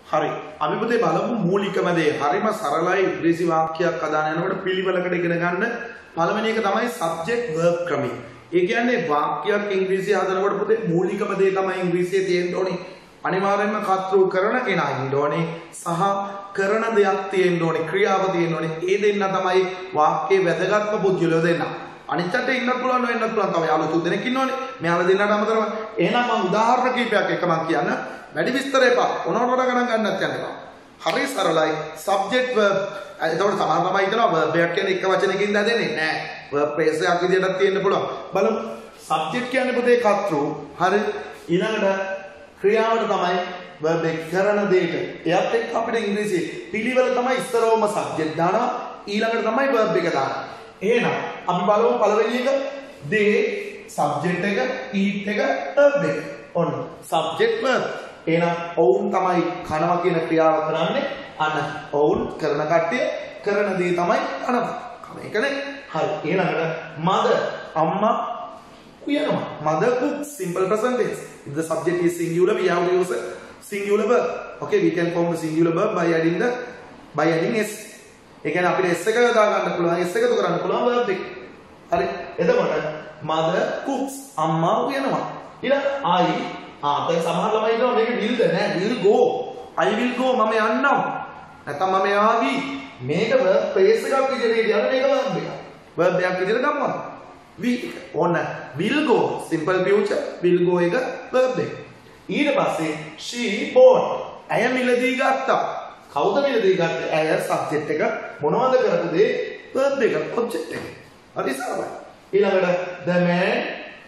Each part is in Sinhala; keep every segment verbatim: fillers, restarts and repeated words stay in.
හරි. අපි පුතේ බලමු මූලිකම දේ. හරිම සරලයි ඉංග්‍රීසි වාක්‍යයක් හදාන යනකොට පිළිවෙලකට ඉගෙන ගන්න පළවෙනි එක තමයි subject verb ක්‍රමය. ඒ කියන්නේ වාක්‍යයක් ඉංග්‍රීසි හදනකොට පුතේ මූලිකම දේ තමයි ඉංග්‍රීසියේ තියෙන්න ඕනේ. අනිවාර්යයෙන්ම කර්තෘ කරන කෙනා ඉන්න ඕනේ සහ කරන දෙයක් තියෙන්න ඕනේ, ක්‍රියාව තියෙන්න ඕනේ. ඒ දෙන්න තමයි වාක්‍යයේ වැදගත්ම පුද්ගලයෝ දෙන්න. අනිත්ට ඉන්නත් පුළුවන් වෙන්නත් පුළුවන්. තව යාළුවෝ තුන් දෙනෙක් ඉන්නෝනේ. මෙයාලා දෙන්නට අමතරව. එහෙනම් මම උදාහරණ කිහිපයක් එක මම කියන්න. වැඩි විස්තර එපා. ඕනවට වඩා ගණන් ගන්නත් යන්න එපා. හරි සරලයි. subject verb. එතකොට සමහර ළමයි හිතනවා verb එකක් කියන්නේ එක වචනයකින් දැදෙන්නේ නෑ. verb phrase එකක් විදිහටත් තියෙන්න පුළුවන්. බලමු. subject කියන්නේ පුතේ කර්තෘ. හරි. ඊළඟට ක්‍රියාවට තමයි verb එක කරන දෙයට. එයත් එක්ක අපිට ඉංග්‍රීසියේ පිළිවෙල තමයි ඉස්සරවම subject දානවා. ඊළඟට තමයි verb එක දානවා. එහෙනම් අපි බලමු පළවෙනි එක they subject එක eat එක verb එක. ඔන්න subject verb. එහෙනම් ඔවුන් තමයි කනවා කියන ක්‍රියාව කරන්නේ. අන්න ඔවුන් කරන කට්ටිය කරන දේ තමයි කනවා. කම එකනේ. හරි. ඊළඟට mother අම්මා උයනවා. mother cooks simple present tense. If the subject is singular, we have to use a singular verb. Okay, we can form the singular verb by adding the by adding s. ඒ කියන්නේ අපිට s එක යොදා ගන්න පුළුවන්, s එකතු කරන්න පුළුවන් verb එක. හරි. එතකොට mother cooks අම්මා උයනවා. ඊළඟ I ආ දැන් සමහර ළමයි හිතනවා මේක will නෑ will go. I will go මම යන්නම්. නැත්නම් මම යාවි. මේක verb phrase එකක් විදිහට කියනවා මේක verb එකක්. verb එකක් විදිහට ගම්මා. we on will go simple future will go එක verb එක. ඊට පස්සේ she bought ඇය මිලදී ගත්තා. කවුද මිලදී ගත්තේ? ඇය subject එක මොනවද කරපු දේ verb එක object එක. හරි සරලයි. ඊළඟට the man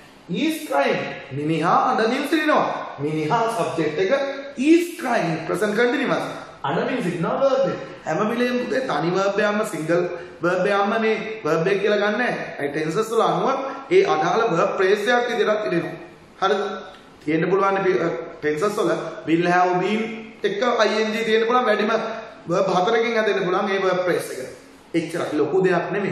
is crying මිනිහා අඬමින් සිටිනවා. මිනිහා subject එක is crying present continuous අඬමින් සිටිනවා verb එක. හැම වෙලේම පුතේ තනි verb එකක්ම single verb එකක්ම මේ verb එක කියලා ගන්න නැහැ. ඒ tenses වල අනුව ඒ අදාළ verb phrase එකක් විදිහට ඉදෙනවා. හරිද? තියෙන්න පුළුවන් tenses වල will have been එක ing තියෙන්න පුළුවන් වැඩිම verb හතරකින් හදෙන්න පුළුවන් ඒ verb phrase එක. එච්චරයි ලොකු දෙයක් නෙමෙයි.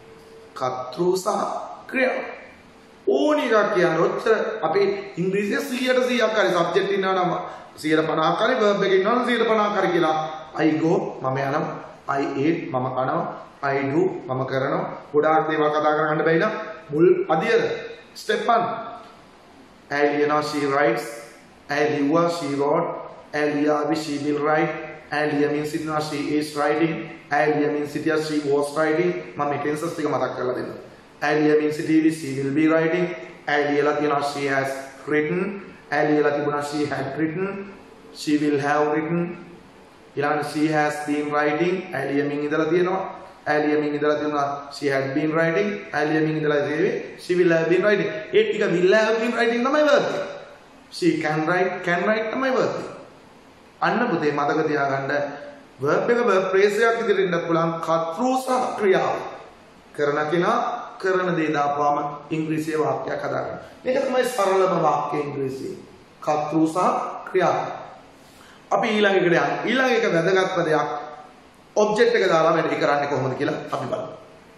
කර්තෘ සහ ක්‍රියාව. ඕනි එකක් කියන්නේ ඔච්චර අපි ඉංග්‍රීසියේ සීයට සීයක් හරි subject ඉන්නවා නම් සීයට පනහක් හරි verb එක ඉන්නවා නම් සීයට පනහක් හරි කියලා I go මම යනවා I eat මම කනවා I do මම කරනවා ගොඩාක් දේවල් කතා කරගන්න බැයි නම් මුල් අදියර step one ඇය ලියනවා she writes ඇය ලිව්වා she wrote ඇය ලියාවි she will write ඇය ලියමින් සිටිනවා she is writing ඇය ලියමින් සිටියා she was writing මම මේ tenses ටික මතක් කරලා දෙන්නම් ඇය ලියමින් සිටීවි she will be writing ඇය ලියලා තියෙනවා she has written ඇය ලියලා තිබුණා she had written she will have written ඊළඟට she has been writing ඇය ලියමින් ඉඳලා තියෙනවා ඇය ලියමින් ඉඳලා තියෙනවා she had been writing ඇය ලියමින් ඉඳලා තියෙන්නේ she will have been writing ඒ ටික will have been writing තමයි verb එක she can write can write තමයි verb එක අන්න පුතේ මතක තියාගන්න verb එක verb phrase එකක් විදිහට ඉන්නත් පුළුවන් කර්තෘ සහ ක්‍රියාව කරන කෙනා කරන දේ දාපුවාම ඉංග්‍රීසියේ වාක්‍යයක් හදාගන්න. මේක තමයි සරලම වාක්‍ය ඉංග්‍රීසියේ. කර්තෘ සහ ක්‍රියාව. අපි ඊළඟ එකට යමු. ඊළඟ එක වැදගත්ම දෙයක් ඔබ්ජෙක්ට් එක දාලා වැඩි කරන්නේ කොහොමද කියලා අපි බලමු.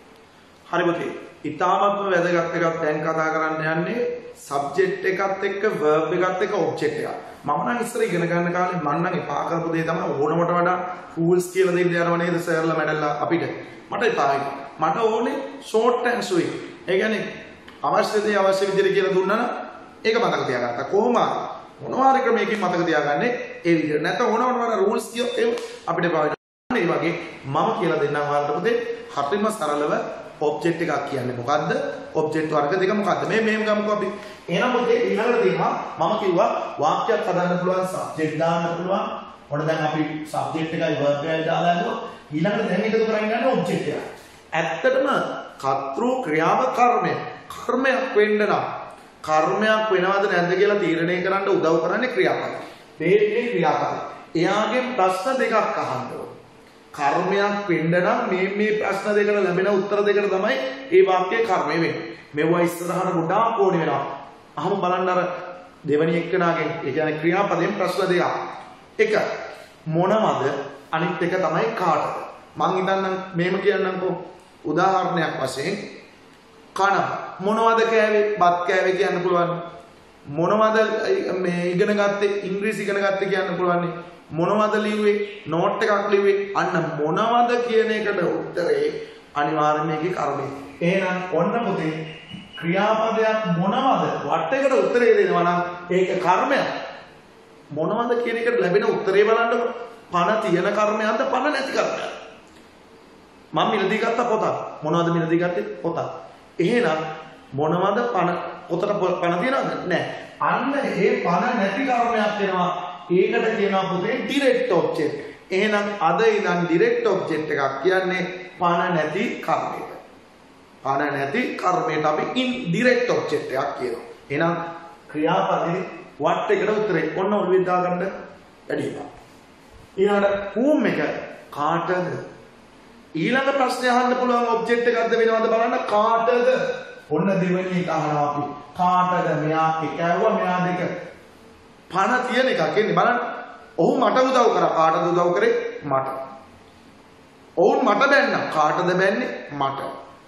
හරි පුතේ. ඊටාත්ම වැදගත් එකක් දැන් කතා කරන්න යන්නේ සබ්ජෙක්ට් එකත් එක්ක verb එකත් එක්ක ඔබ්ජෙක්ට් එකක්. මම නම් ඉස්සර ඉගෙන ගන්න කාලේ මම නම් එපා කරපු දේ තමයි ඕනමට වඩා rules කියලා දෙන්න යනව නේද සර්ලා මැඩල්ලා අපිට. මට එපායි. මට ඕනේ short and sweet. ඒ කියන්නේ අවශ්‍ය දේ අවශ්‍ය විදිහට කියලා දුන්නා නම් ඒක මතක තියාගත්තා. කොහොම මොනවා හරි ක්‍රමයකින් මතක තියාගන්නේ ඒ විදිහට. නැත්නම් ඕනවට වඩා rules කියෝ ඒ අපිට එපා. ඒ වගේ මම කියලා දෙන්නම් ඔයාලට පුතේ හරිම සරලව ඔබ්ජෙක්ට් එකක් කියන්නේ මොකද්ද? ඔබ්ජෙක්ට් වර්ග දෙක මොකද්ද? මේ මේම ගමුකෝ අපි. එහෙනම් පුතේ ඊළඟට තියෙනවා මම කිව්වා වාක්‍යයක් හදන්න පුළුවන් සබ්ජෙක්ට් දාන්න පුළුවන්. ඔන්න දැන් අපි සබ්ජෙක්ට් එකයි verb එකයි දාලා යනවා. ඊළඟට දැන් එකතු කරගෙන යන්නේ ඔබ්ජෙක්ට් එක. ඇත්තටම කර්තෘ ක්‍රියාව කර්මය. කර්මයක් වෙන්න නම් කර්මයක් වෙනවද නැද්ද කියලා තීරණය කරන්න උදව් කරන්නේ ක්‍රියාපදය. මේ ක්‍රියාපදය. එයාගෙන් ප්‍රශ්න දෙකක් අහන්න ඕනේ. කර්මයක් වෙන්න නම් මේ මේ ප්‍රශ්න දෙකට ලැබෙන උත්තර දෙකට තමයි ඒ වාක්‍යයේ කර්මය වෙන්නේ. මෙවුවා ඉස්සරහට ගොඩාක් ඕනේ වෙනවා. අහමු බලන්න අර දෙවැනි එක්කනාගෙන් ඒ කියන්නේ ක්‍රියාපදයෙන් ප්‍රශ්න දෙකක්. එක මොනවද අනිත් එක තමයි කාටද? මං හිතන්නම් මේම කියන්නම්කෝ උදාහරණයක් වශයෙන් කන මොනවද කෑවේ? බත් කෑවේ කියන්න පුළුවන්. මොනවද මේ ඉගෙන ගත්තේ ඉංග්‍රීසි ඉගෙන ගත්තේ කියන්න පුළුවන් මොනවද ලිව්වේ නෝට් එකක් ලිව්වේ අන්න මොනවද කියන එකට උත්තරේ අනිවාර්යයෙන් මේකේ කර්මය. එහෙනම් ඔන්න පුතේ ක්‍රියාපදයක් මොනවද වටේකට උත්තරේ දෙනවා නම් ඒක කර්මයක්. මොනවද කියන එකට ලැබෙන උත්තරේ බලන්නකො. පණ තියෙන කර්මයක්ද පණ නැති කර්මයක්ද? මම මිලදී ගත්ත පොතක්. මොනවද මිලදී ගත්තේ? පොතක්. එහෙනම් මොනවද පණ පොතට පණ තියනවද? නැහැ. අන්න ඒ පණ නැති කර්මයක් වෙනවා. ඒකට කියනවා පුතේ ඩිරෙක්ට් ඔබ්ජෙක්ට්. එහෙනම් අද ඉඳන් ඩිරෙක්ට් ඔබ්ජෙක්ට් එකක් කියන්නේ පණ නැති කර්මයකට. පණ නැති කර්මයට අපි ඉන්ඩිරෙක්ට් ඔබ්ජෙක්ට් එකක් කියනවා. එහෙනම් ක්‍රියාපදේ වටේකට උත්තරේ ඔන්න ඔළුවේ දාගන්න වැඩි වෙනවා. ඊළඟට හූම් එක කාටද? ඊළඟ ප්‍රශ්නේ අහන්න පුළුවන් ඔබ්ජෙක්ට් එකක්ද වෙනවද බලන්න කාටද? ඔන්න දෙවෙනි එක අහනවා අපි. කාටද? මෙයා එක ඇව්වා මෙයා දෙක. පණ තියෙන එකක් එන්නේ බලන්න. ඔහු මට උදව් කරා. කාටද උදව් කරේ? මට. ඔවුන් මට බැන්නා. කාටද බැන්නේ? මට.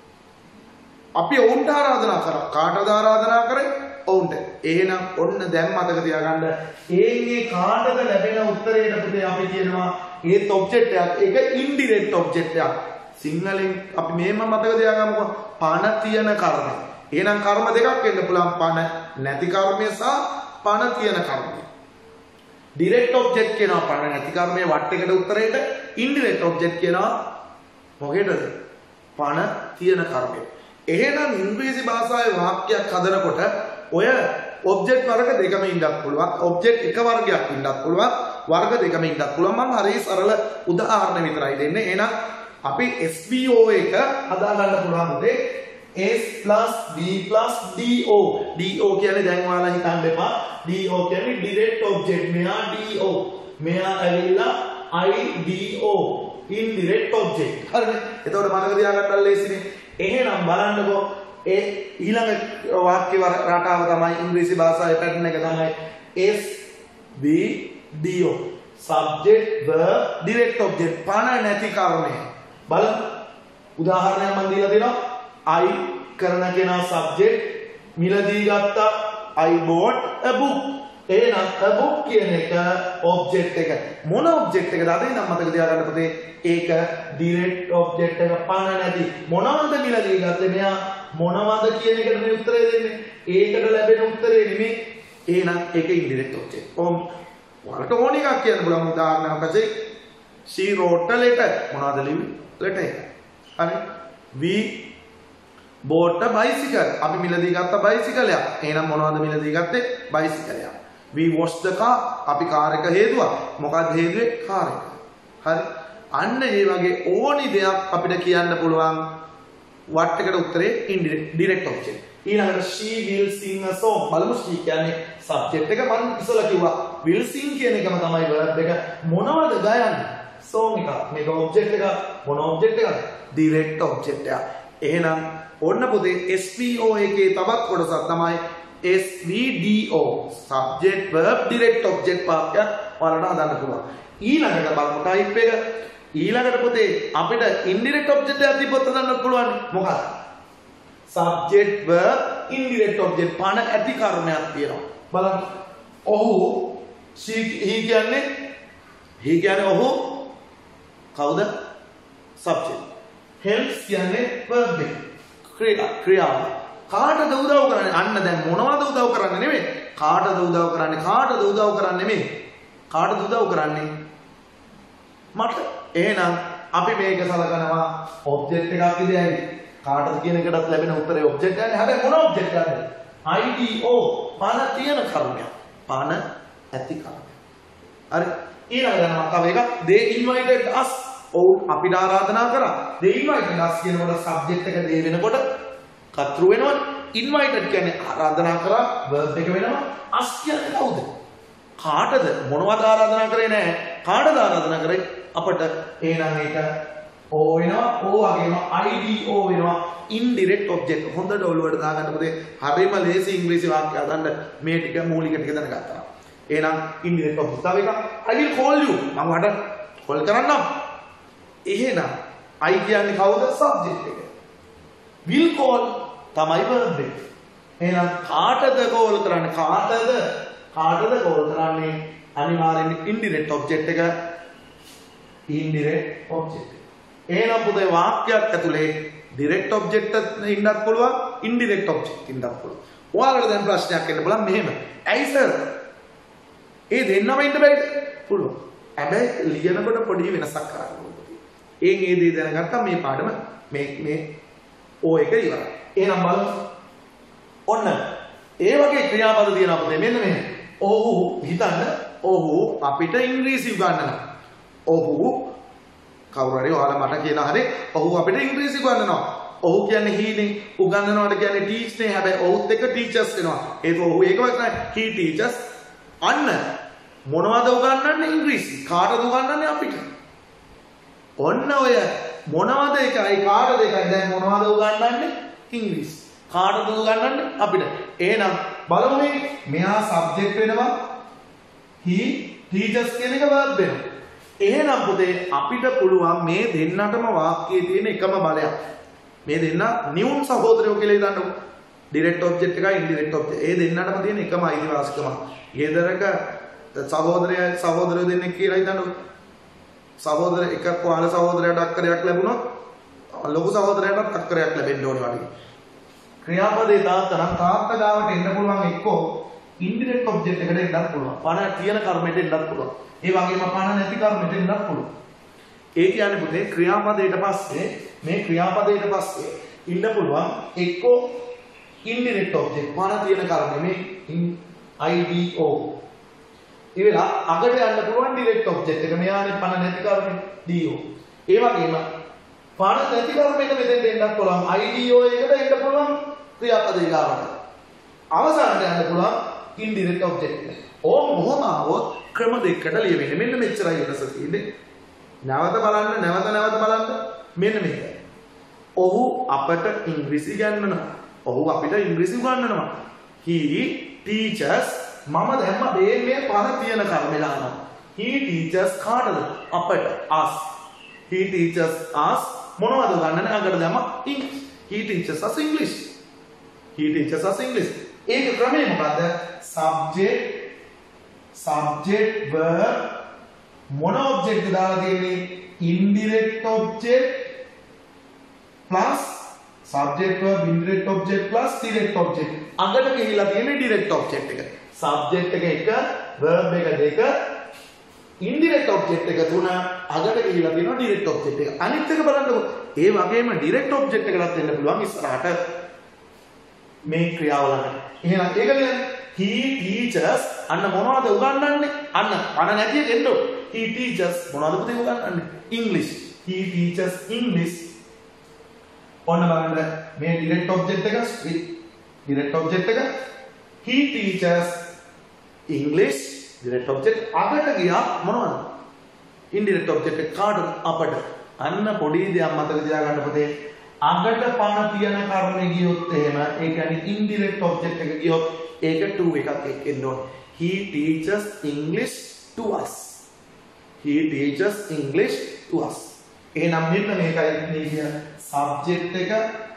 අපි ඔවුන්ට ආරාධනා කරා. කාටද ආරාධනා කරේ? ඔවුන්ට. එහෙනම් ඔන්න දැන් මතක තියාගන්න. ඒන්නේ කාටද ලැබෙන උත්තරේට පුතේ අපි කියනවා ඒත් ඔබ්ජෙක්ට් එකක්. ඒක ඉන්ඩිරෙක්ට් ඔබ්ජෙක්ට් එකක්. සිංහලෙන් අපි මේම මතක තියාගමුකෝ. පණ තියෙන කර්ම. එහෙනම් කර්ම දෙකක් වෙන්න පුළුවන්. පණ නැති කර්මය සහ පණ තියෙන කර්මය. ඩිරෙක්ට් ඔබ්ජෙක්ට් කියනවා පණ නැති කර්මයේ වටේකට උත්තරේට. ඉන්ඩිරෙක්ට් ඔබ්ජෙක්ට් කියනවා මොකේද? පණ තියෙන කර්මය. එහෙනම් ඉංග්‍රීසි භාෂාවේ වාක්‍යයක් හදනකොට ඔය ඔබ්ජෙක්ට් වර්ග දෙකම ඉන්නත් පුළුවන්. ඔබ්ජෙක්ට් එක වර්ගයක් ඉන්නත් පුළුවන්. වර්ග දෙකම ඉන්නත් පුළුවන්. මම හරිය සරල උදාහරණ විතරයි දෙන්නේ. එහෙනම් අපි S B O එක හදා ගන්න පුළුවන් උදේ S plus B plus D O. D O කියන්නේ දැන් ඔයාලා හිතන්න එපා. D O කියන්නේ direct object. මෙයා D O. මෙයා ඇවිල්ලා I D O. indirect object. හරිද? එතකොට මතක තියාගන්න ලේසිනේ. එහෙනම් බලන්නකෝ ඒ ඊළඟ වාක්‍ය රටාව තමයි ඉංග්‍රීසි භාෂාවේ පැටර්න් එක තමයි S B D O. subject verb direct object. පණ නැති කර්මය. බලන්න උදාහරණයක් මම දීලා දෙනවා. I කරන කෙනා subject මිලදී ගත්තා I bought a book. එහෙනම් a book කියන එක object එක. මොන object එකද? අද ඉඳන් මතක තියාගන්න පුතේ. ඒක direct object එක පණ නැති. මොනවද මිලදී ගත්තේ? මෙයා මොනවද කියන එකට මේ උත්තරය දෙන්නේ. ඒකට ලැබෙන උත්තරේ නෙමෙයි. එහෙනම් ඒක indirect object. ඔම් වලට ඕන එකක් කියන්න බලමු. උදාහරණයක් වශයෙන් she wrote a letter. මොනවද ලිව්වේ? letter එක. හරි. we bought a bicycle. අපි මිලදී ගත්ත බයිසිකලයක්. එහෙනම් මොනවද මිලදී ගත්තේ? බයිසිකලයක්. we washed the car. අපි කාර් එක හේදුවා. මොකක්ද හේදුවේ? කාර් එක. හරි. අන්න ඒ වගේ ඕනි දෙයක් අපිට කියන්න පුළුවන් වටේකට උත්තරේ indirect object. ඊළඟට she will sing a song. බලමු she කියන්නේ subject එක. මම ඉස්සලා කිව්වා will sing කියන එකම තමයි verb එක. මොනවද ගයන්නේ? song එක. මේක object එක. මොන object එකද? direct object එක. එහෙනම් ඔන්න පුතේ S V O එකේ තවත් කොටසක් තමයි S V D O. subject verb direct object වාක්‍යයක් වලට හදන්න පුළුවන්. ඊළඟට බලමු type එක. ඊළඟට පුතේ අපිට indirect object එකක් තිබ්බොත් හදන්න පුළුවන්. මොකක්ද? subject verb indirect object. පණ ඇති කර්මයක් තියෙනවා. බලන්න. ඔහු she he කියන්නේ he කියන්නේ ඔහු කවුද? subject. helps කියන්නේ verb එක. ක්‍රියා ක්‍රියාව. කාටද උදව් කරන්නේ? අන්න දැන් මොනවද උදව් කරන්නේ නෙමෙයි. කාටද උදව් කරන්නේ? කාටද උදව් කරන්නේ නෙමෙයි. කාටද උදව් කරන්නේ? මට. එහෙනම් අපි මේක සලකනවා ඔබ්ජෙක්ට් එකක් විදියයි. කාටද කියන එකටත් ලැබෙන උත්තරේ ඔබ්ජෙක්ට් එකයි. හැබැයි මොන ඔබ්ජෙක්ට් එකක්ද? I D O. පණ තියෙන කර්මයක්. පණ ඇති කර්මයක්. හරි. ඊළඟට යනවා තව එකක්. they invited us. ඔවුන් අපිට ආරාධනා කරා. they invited us කියනකොට subject එක they වෙනකොට කර්තෘ වෙනවා. invited කියන්නේ ආරාධනා කරා verb එක වෙනවා. us කියන්නේ කවුද? කාටද? මොනවද ආරාධනා කරේ නැහැ. කාටද ආරාධනා කරේ? අපට. එහෙනම් ඒක O වෙනවා. O වගේම I D O වෙනවා. indirect object. හොඳට ඔළුවට දාගන්න පුතේ. හරියම ලේසි ඉංග්‍රීසි වාක්‍ය හදන්න මේ ටික මූලික ටික දැනගත්තා. එහෙනම් indirect object. තව එකක් I will call you. මම වඩ call කරන්නම්. එහෙනම් I කියන්නේ කවුද? subject එක. will call තමයි verb එක. එහෙනම් කාටද කෝල් කරන්නේ? කාටද? කාටද කෝල් කරන්නේ? අනිවාර්යෙන් ඉන්ඩිරෙක්ට් ඔබ්ජෙක්ට් එක. Indirect object. එහෙනම් පුතේ වාක්‍යයක් ඇතුලේ ඩිරෙක්ට් ඔබ්ජෙක්ට් ඉන්නත් පුළුවන්, ඉන්ඩිරෙක්ට් ඔබ්ජෙක්ට් ඉන්නත් පුළුවන්. ඔයාලට දැන් ප්‍රශ්නයක් එන්න බලන්න මෙහෙම. ඇයි සර්? ඒ දෙන්නම ඉන්න බෑද? පුළුවන්. හැබැයි ලියනකොට පොඩි වෙනසක් කරන්න ඕනේ. ඒ මේ දේ දැනගත්තා මේ පාඩම මේ මේ ඕ එක ඉවරයි. එහෙනම් බලමු. ඔන්න ඒ වගේ ක්‍රියාපද තියෙනවා පුතේ. මෙන්න මෙහෙම. ඔහු හිතන්න ඔහු අපිට ඉංග්‍රීසි උගන්වනවා. ඔහු කවුරු හරි ඔයාලා මට කියලා හරි ඔහු අපිට ඉංග්‍රීසි උගන්වනවා. ඔහු කියන්නේ හීනේ උගන්වනවාට කියන්නේ ටීච් නේ. හැබැයි ඔහුත් එක්ක ටීචර්ස් වෙනවා. ඒක ඔහු ඒකවත් නෑ. he teaches අන්න මොනවද උගන්වන්නේ? ඉංග්‍රීසි. කාටද උගන්වන්නේ? අපිට. ඔන්න ඔය මොනවද එකයි කාටද එකයි දැන් මොනවද උගන්වන්නේ? ඉංග්‍රීසි. කාටද උගන්වන්නේ? අපිට. එහෙනම් බලමු මේ මෙහා සබ්ජෙක්ට් වෙනවා. he teaches කියන එක verb වෙනවා. එහෙනම් පුතේ අපිට පුළුවන් මේ දෙන්නටම වාක්‍යයේ තියෙන එකම බලයක්. මේ දෙන්න නියුන් සහෝදරයෝ කියලා හිතන්නකො. ඩිරෙක්ට් ඔබ්ජෙක්ට් එකයි ඉන්ඩිරෙක්ට් ඔබ්ජෙක්ට්. ඒ දෙන්නටම තියෙන එකම අයිතිවාසිකම. ගෙදරක සහෝදරය සහෝදරයෝ දෙන්නෙක් කියලා හිතන්නකො. සහෝදර එක කොහල සහෝදරයට අක්කරයක් ලැබුණොත් ලොකු සහෝදරයටත් අක්කරයක් ලැබෙන්න ඕනේ වගේ. ක්‍රියාපදේ තාත්තා නම් තාත්තා ගාවට එන්න පුළුවන් එක්කෝ ඉන්ඩිරෙක්ට් ඔබ්ජෙක්ට් එකට එන්නත් පුළුවන්. පණ තියෙන කර්මයට එන්නත් පුළුවන්. ඒ වගේම පණ නැති කර්මයට එන්නත් පුළුවන්. ඒ කියන්නේ පුතේ ක්‍රියාපදයට පස්සේ මේ ක්‍රියාපදයට පස්සේ ඉන්න පුළුවන් එක්කෝ ඉන්ඩිරෙක්ට් ඔබ්ජෙක්ට් පණ තියෙන කර්මය මේ I D O. ඊවෙලා අගට යන්න පුළුවන් ඩිරෙක්ට් ඔබ්ජෙක්ට් එක. මෙයානේ පණ නැති කර්මය D O. ඒ වගේම පණ නැති කර්මයක මෙතෙන්ට එන්නත් පුළුවන් I D O එකට එන්න පුළුවන් ක්‍රියාපදේ ගාවට. අවසානට යන්න පුළුවන් ඉන්ඩිරෙක්ට් ඔබ්ජෙක්ට් එක. ඕම මොහොම આવොත් ක්‍රම දෙකකට ලියවෙන්නේ. මෙන්න මෙච්චරයි වෙනස තියෙන්නේ. නැවත බලන්න නැවත නැවත බලන්න මෙන්න මේක. ඔහු අපට ඉංග්‍රීසි ගන්නනවා. ඔහු අපිට ඉංග්‍රීසි උගන්වනවා. he teaches මම දැම්ම මේ මේ පණ තියෙන කර්මය දානවා. he teaches කාටද? අපට us. he teaches us මොනවද උගන්වන්නේ? අගට දැම්ම English. he teaches us English. he teaches us English. ඒක ක්‍රමය මොකද්ද? subject subject verb මොන ඔබ්ජෙක්ට් දාලා තියෙන්නේ? indirect object plus subject verb indirect object plus direct object. අගට ගිහිලා තියෙන්නේ direct object එක. subject එක එක verb එක දෙක indirect object එක තුන අගට ගිහිලා තියෙනවා direct object එක. අනිත් එක බලන්නකො. ඒ වගේම direct object එකකට එන්න පුළුවන් ඉස්සරහට මේ ක්‍රියාවලකට. එහෙනම් ඒක කියන්නේ he teaches අන්න මොනවද උගන්වන්නේ? අන්න අන නැති එක එන්න ඕනේ. he teaches මොනවද පුතේ උගන්වන්නේ? English. he teaches English. ඔන්න බලන්න මේ direct object එක direct object එක he teaches English direct object අගට ගියා මොනවද? indirect object එක කාටද? අපට. අන්න පොඩි දෙයක් මතක තියාගන්න පුතේ. අගට පණ තියෙන කර්මෙ ගියොත් එහෙම ඒ කියන්නේ indirect object එක ගියොත් ඒක to එකක් එක්කෙන්න ඕනේ. he teaches English to us. he teaches English to us. එහෙනම් මෙන්න මේකයි මේ කියන subject එක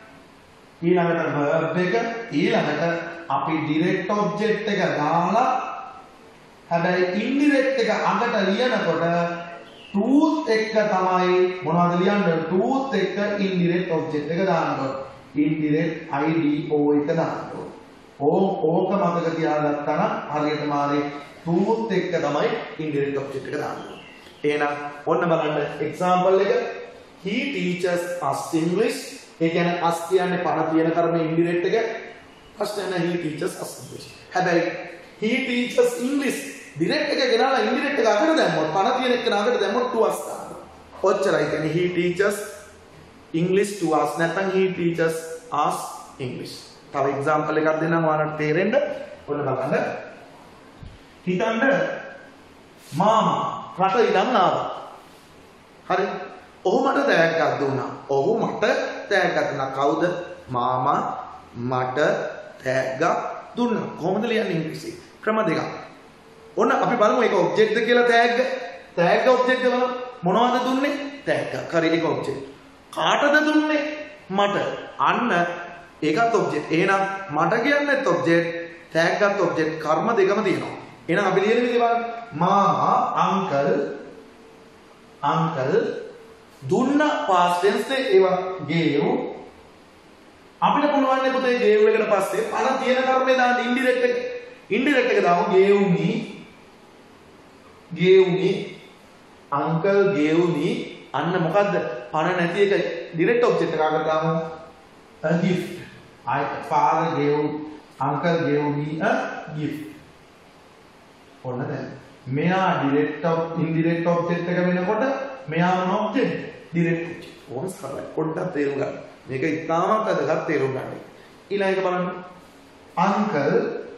ඊළඟට verb එක ඊළඟට අපි direct object එක දාලා හැබැයි indirect එක අගට ලියනකොට tooth එක තමයි මොනවද ලියන්නේ? tooth එක indirect object එක දාන්න ඕනේ. indirect I D O එක දාන්න ඕනේ. ඕ ඕක මතක තියාගත්තා නම් හරියට මාරේ tooth එක තමයි indirect object එක දාන්න ඕනේ. එහෙනම් ඔන්න බලන්න example එක he teaches us English. ඒ කියන්නේ us කියන්නේ පණ තියෙන කර්ම indirect එක. ප්‍රශ්න නැහැ he teaches us English. හැබැයි he teaches English direct එක ගෙනාලා indirect එක අකට දැම්මොත් පණ තියෙන එක අකට දැම්මොත් to us දානවා. ඔච්චරයි කියන්නේ he teaches English to us නැත්නම් he teaches us English. තව example එකක් දෙන්නම් ඔයාලට තේරෙන්න. ඔන්න බලන්න. හිතන්න මාමා රට ඉඳන් ආවා. හරි. ඔහු මට තෑග්ගක් දුන්නා. ඔහු මට තෑග්ගක් දුන්නා. කවුද? මාමා මට තෑග්ගක් දුන්නා. කොහොමද ලියන්නේ ඉංග්‍රීසි? ක්‍රම දෙකක්. ඔන්න අපි බලමු ඒක ඔබ්ජෙක්ට් කියලා තෑග්ග. තෑග්ග ඔබ්ජෙක්ට් බලමු. මොනවද දුන්නේ? තෑග්ග. හරි ඒක ඔබ්ජෙක්ට්. කාටද දුන්නේ? මට. අන්න ඒකත් ඔබ්ජෙක්ට්. එහෙනම් මට කියන්නේත් ඔබ්ජෙක්ට්, ටැග් ගත් ඔබ්ජෙක්ට් කර්ම දෙකම තියෙනවා. එහෙනම් අපි ලියන විදිහ බලන්න. මාමා අංකල් අංකල් දුන්න past tense ඒවා gave අපිට පුළුවන් නේ පුතේ gave එකට පස්සේ පණ තියෙන කර්මේ දාන්න indirect එක. indirect එක දාමු gave me gave me uncle gave me අන්න මොකද්ද? පණ නැති එක direct object එකකට දාමු a gift. I father gave uncle gave me a gift. ඔන්න දැන් මෙයා direct indirect object එක වෙනකොට මෙයා මොන object? direct object. ඕම සරලයි. පොඩ්ඩක් තේරුම් ගන්න. මේක ඉතාමත් වැදගත් තේරුම් ගන්න. ඊළඟ එක බලන්න. uncle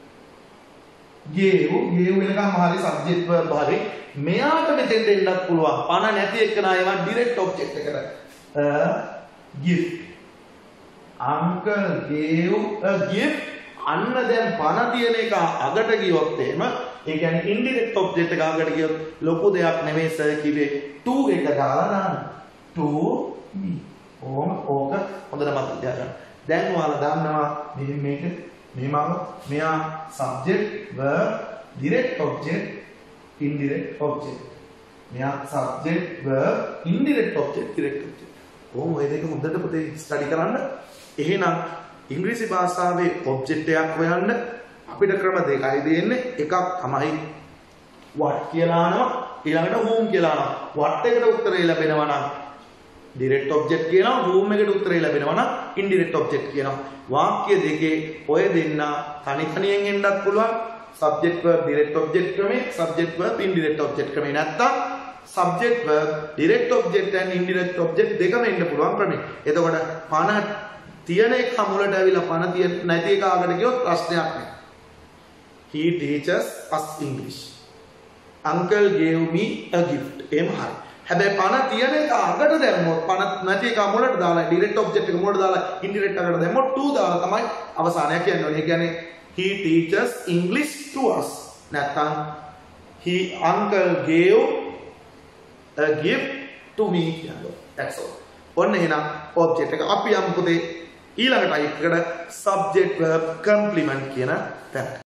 gave gave වෙනකම් හරි subject verb හරි මෙයාට මෙතෙන්ට එන්නත් පුළුවන්. පණ නැති එක නා ඒවා direct object එකට. a gift. uncle gave a gift. අන්න දැන් පණ තියෙන එක අගට ගියොත් එහෙම ඒ කියන්නේ indirect object එක අගට ගියොත් ලොකු දෙයක් නෙමෙයි සර් කිව්වේ to එක දාලා දාන්න. to me. ඕම ඕක හොඳට මතක තියාගන්න. දැන් ඔයාලා දන්නවා මේ මේක මේ මම මෙයා subject verb direct object indirect object. මෙයා subject verb indirect object direct object. ඕම ඔය දෙක හොඳට පුතේ ස්ටඩි කරන්න. එහෙනම් ඉංග්‍රීසි භාෂාවේ ඔබ්ජෙක්ට් එකක් හොයන්න අපිට ක්‍රම දෙකයි දෙන්නේ. එකක් තමයි what කියලා අහනවා, ඊළඟට whom කියලා අහනවා. what එකට උත්තරේ ලැබෙනවා නම් direct object කියනවා, whom එකට උත්තරේ ලැබෙනවා නම් indirect object කියනවා. වාක්‍ය දෙකේ ඔය දෙන්න තනි තනියෙන් එන්නත් පුළුවන්. subject verb direct object ක්‍රමේ, subject verb indirect object ක්‍රමේ. නැත්තම් subject verb direct object and indirect object දෙකම එන්න පුළුවන් ක්‍රමේ. එතකොට පණ තියෙන එක මුලට ඇවිල්ලා පණ තියෙන නැති එක ආගට ගියොත් ප්‍රශ්නයක් නැහැ. He teaches us English. Uncle gave me a gift. එහෙම හරි. හැබැයි පණ තියෙන එක අගට දැම්මොත් පණ නැති එක මුලට දාලා direct object එක මුලට දාලා indirect අගට දැම්මොත් to දාලා තමයි අවසානයක් කියන්නේ. ඒ කියන්නේ he teaches English to us. නැත්නම් he uncle gave a gift to me කියනවා. That's all. ඔන්න එහෙනම් object එක අපි යමු පුතේ ඊළඟ type එකට subject verb complement කියන තැනට.